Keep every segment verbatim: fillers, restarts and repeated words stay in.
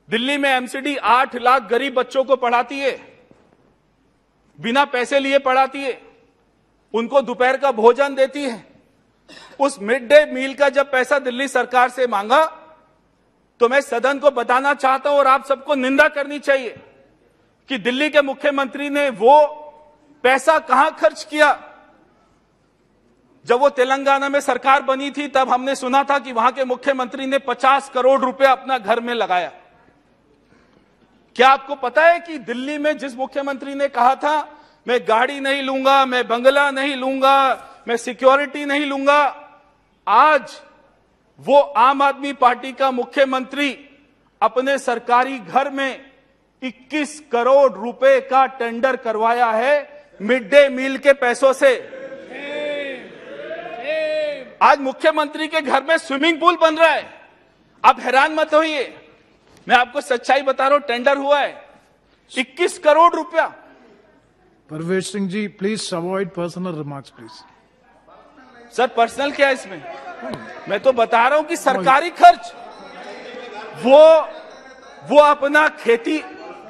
दिल्ली में एमसीडी आठ लाख गरीब बच्चों को पढ़ाती है, बिना पैसे लिए पढ़ाती है, उनको दोपहर का भोजन देती है। उस मिड डे मील का जब पैसा दिल्ली सरकार से मांगा तो मैं सदन को बताना चाहता हूं और आप सबको निंदा करनी चाहिए कि दिल्ली के मुख्यमंत्री ने वो पैसा कहां खर्च किया। जब वो तेलंगाना में सरकार बनी थी तब हमने सुना था कि वहां के मुख्यमंत्री ने पचास करोड़ रुपए अपना घर में लगाया। क्या आपको पता है कि दिल्ली में जिस मुख्यमंत्री ने कहा था मैं गाड़ी नहीं लूंगा, मैं बंगला नहीं लूंगा, मैं सिक्योरिटी नहीं लूंगा, आज वो आम आदमी पार्टी का मुख्यमंत्री अपने सरकारी घर में इक्कीस करोड़ रुपए का टेंडर करवाया है मिड डे मील के पैसों से। आज मुख्यमंत्री के घर में स्विमिंग पूल बन रहा है। आप हैरान मत होइए, मैं आपको सच्चाई बता रहा हूं, टेंडर हुआ है इक्कीस करोड़ रुपया। Parvesh Singh ji, please avoid personal remarks please. Sir personal क्या है इसमें? मैं तो बता रहा हूं कि सरकारी खर्च वो वो अपना खेती,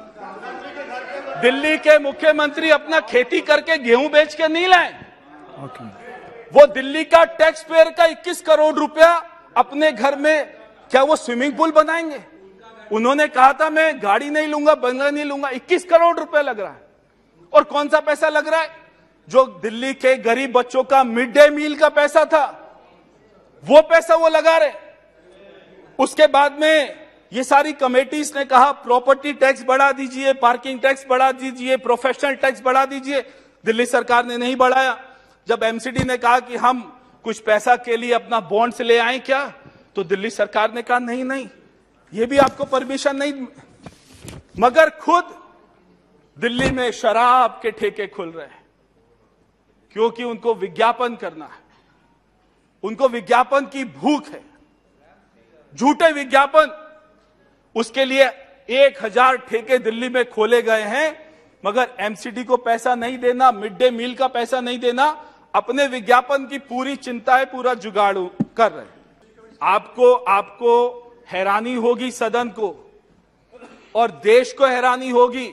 दिल्ली के मुख्यमंत्री अपना खेती करके गेहूं बेच के नहीं लाए। okay. वो दिल्ली का टैक्स पेयर का इक्कीस करोड़ रुपया अपने घर में क्या वो स्विमिंग पूल बनाएंगे? उन्होंने कहा था मैं गाड़ी नहीं लूंगा, बंगला नहीं लूंगा। इक्कीस करोड़ रुपया लग रहा है। और कौन सा पैसा लग रहा है? जो दिल्ली के गरीब बच्चों का मिड डे मील का पैसा था वो पैसा वो लगा रहे। उसके बाद में ये सारी कमेटीज ने कहा प्रॉपर्टी टैक्स बढ़ा दीजिए, पार्किंग टैक्स बढ़ा दीजिए, प्रोफेशनल टैक्स बढ़ा दीजिए। दिल्ली सरकार ने नहीं बढ़ाया। जब एमसीडी ने कहा कि हम कुछ पैसा के लिए अपना बॉन्ड्स ले आए क्या, तो दिल्ली सरकार ने कहा नहीं नहीं ये भी आपको परमिशन नहीं। मगर खुद दिल्ली में शराब के ठेके खुल रहे हैं क्योंकि उनको विज्ञापन करना है, उनको विज्ञापन की भूख है, झूठे विज्ञापन। उसके लिए एक हजार ठेके दिल्ली में खोले गए हैं, मगर एमसीडी को पैसा नहीं देना, मिड डे मील का पैसा नहीं देना, अपने विज्ञापन की पूरी चिंता है, पूरा जुगाड़ कर रहे हैं। आपको आपको हैरानी होगी, सदन को और देश को हैरानी होगी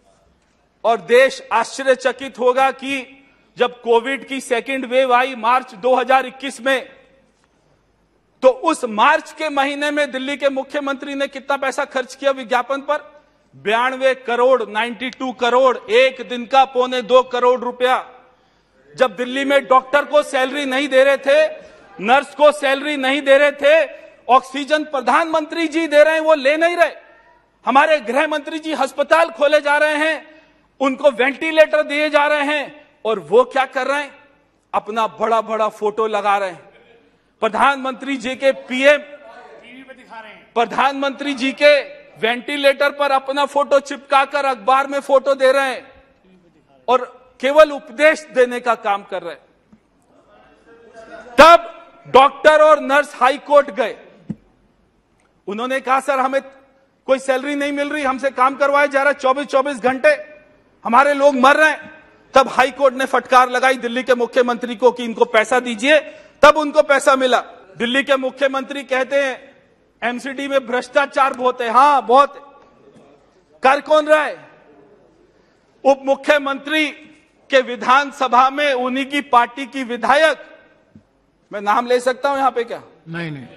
और देश आश्चर्यचकित होगा कि जब कोविड की सेकेंड वेव आई मार्च दो हज़ार इक्कीस में, तो उस मार्च के महीने में दिल्ली के मुख्यमंत्री ने कितना पैसा खर्च किया विज्ञापन पर? बयानवे करोड़, बानवे करोड़, एक दिन का पौने दो करोड़ रुपया। जब दिल्ली में डॉक्टर को सैलरी नहीं दे रहे थे, नर्स को सैलरी नहीं दे रहे थे, ऑक्सीजन प्रधानमंत्री जी दे रहे हैं, वो ले नहीं रहे। हमारे गृह मंत्री जी अस्पताल खोले जा रहे हैं, उनको वेंटिलेटर दिए जा रहे हैं, और वो क्या कर रहे हैं? अपना बड़ा बड़ा फोटो लगा रहे हैं। प्रधानमंत्री जी के पीएम टीवी पे दिखा रहे हैं, प्रधानमंत्री जी के वेंटिलेटर पर अपना फोटो चिपकाकर अखबार में फोटो दे रहे हैं और केवल उपदेश देने का काम कर रहे हैं। तब डॉक्टर और नर्स हाई कोर्ट गए। उन्होंने कहा सर हमें कोई सैलरी नहीं मिल रही, हमसे काम करवाया जा रहा है चौबीस चौबीस घंटे, हमारे लोग मर रहे हैं। तब हाई कोर्ट ने फटकार लगाई दिल्ली के मुख्यमंत्री को कि इनको पैसा दीजिए, तब उनको पैसा मिला। दिल्ली के मुख्यमंत्री कहते हैं एमसीडी में भ्रष्टाचार बहुत है। हां बहुत। कर कौन रहा है? उप मुख्यमंत्री के विधानसभा में उन्हीं की पार्टी की विधायक, मैं नाम ले सकता हूं यहां पे क्या? नहीं नहीं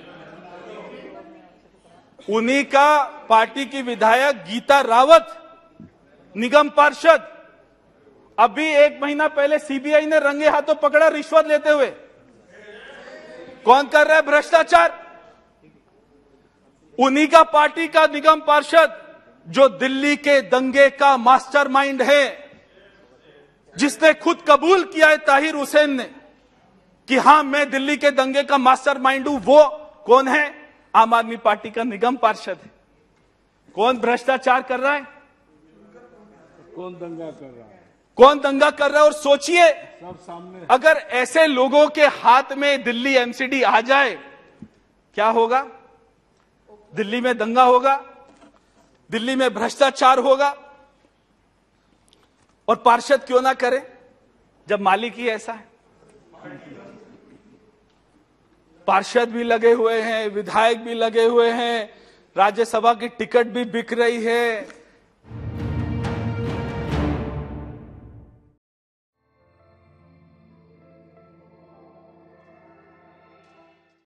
उन्हीं का पार्टी की विधायक गीता रावत, निगम पार्षद, अभी एक महीना पहले सीबीआई ने रंगे हाथों पकड़ा रिश्वत लेते हुए। कौन कर रहा है भ्रष्टाचार? उन्हीं का पार्टी का निगम पार्षद जो दिल्ली के दंगे का मास्टरमाइंड है, जिसने खुद कबूल किया है ताहिर हुसैन ने कि हां मैं दिल्ली के दंगे का मास्टरमाइंड हूं। वो कौन है? आम आदमी पार्टी का निगम पार्षद है। कौन भ्रष्टाचार कर रहा है? कौन दंगा कर रहा है? कौन दंगा कर रहा है? और सोचिए सब सामने। अगर ऐसे लोगों के हाथ में दिल्ली एमसीडी आ जाए क्या होगा? दिल्ली में दंगा होगा, दिल्ली में भ्रष्टाचार होगा। और पार्षद क्यों ना करे जब मालिक ही ऐसा है। पार्षद भी लगे हुए हैं, विधायक भी लगे हुए हैं, राज्यसभा की टिकट भी बिक रही है।